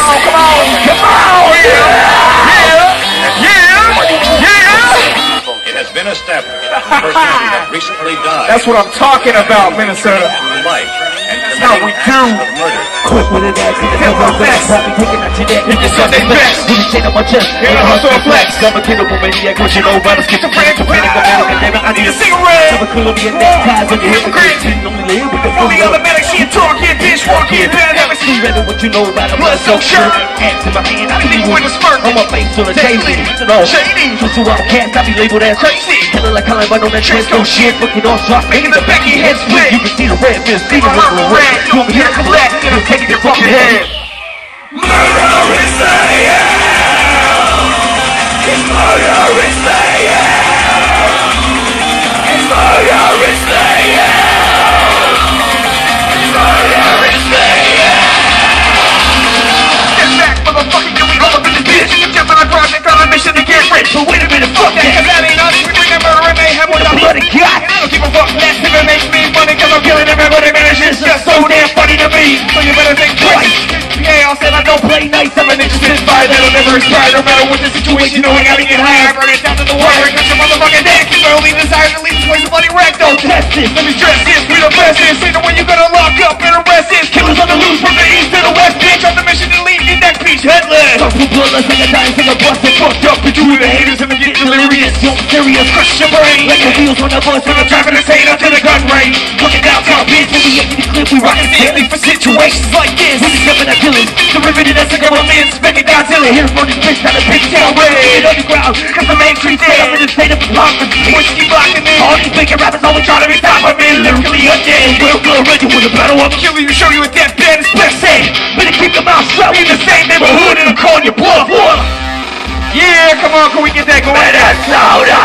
It has been established that the person who had recently died. That's what I'm talking about, Minnesota. Life and that's how we do. Quick with it, ass in the cover of best. Probably taking out your neck. Hit the Sunday best. With the chain on my chest. Hit a hustle and flex. I'm a kidable maniac. What you know about a schizophrenic? I need a cigarette. Never clear me a necktie when you hit the grave. Only live with the only other medic. She a talk here, bitch. Walk here, bad habits. See better what you know about a blood soaked shirt. Hands in my hand. I be with a smirk. On my face on a daily. Shady. Just to outcast. I be labeled as crazy. Killing like Columbine on that transco shit. Fucking all shots. Making the back of your head split. You can see the red fist. See the red. You over here to collect. It'll take your fucking head. Murder is saying. It's murder is saying. It's murder is saying. It's murder is saying. Get back, motherfucker, get me all up in this bitch. You jump on a project on a mission to get rich. But wait a minute, fuck that, cause that ain't us. We bring that murder and mayhem with a bloody gut. And I don't give a fuck less if it makes me money, cause I'm killing everybody, man. It's just so damn funny to me. So you better think twice. Yeah, I said I don't play nice. I'm an interested spy that'll never expire. No matter what the situation, no, I gotta get high. I burn it down to the wire. Cut your motherfucking neck. Cause my only desire to leave this place a bloody wreck. Don't test this. Let me stress this. We the best is. Say the way you gonna lock up and arrest this. Killers on the loose from the east to the west. Bitch, on the mission to leave your neck piece headless. Some people bloodless like a dying thing of busted. Fucked up. But you the haters and they get delirious. Don't serious. Crush your brain. Like the wheels on the bus when I'm driving this hate up to the gun range. Looking downtown, bitch. When we get to the clip, we rockin' daily for situations like this. We just jumping at killers. The riveted as a government. Specking Godzilla. Here's for this bitch out of big town. Red underground. Cause the main street day. I'm in the state of hypocrisy. Whiskey blocking me. All these bigger rappers always trying to be top of me. Lyrically undead. Real blood ready with a battle. I'm killing you. Show you a deathbed. It's best safe. Better keep your mouth shut. We in the same neighborhood and I'm calling your bluff. Yeah, come on. Can we get that going? Minnesota.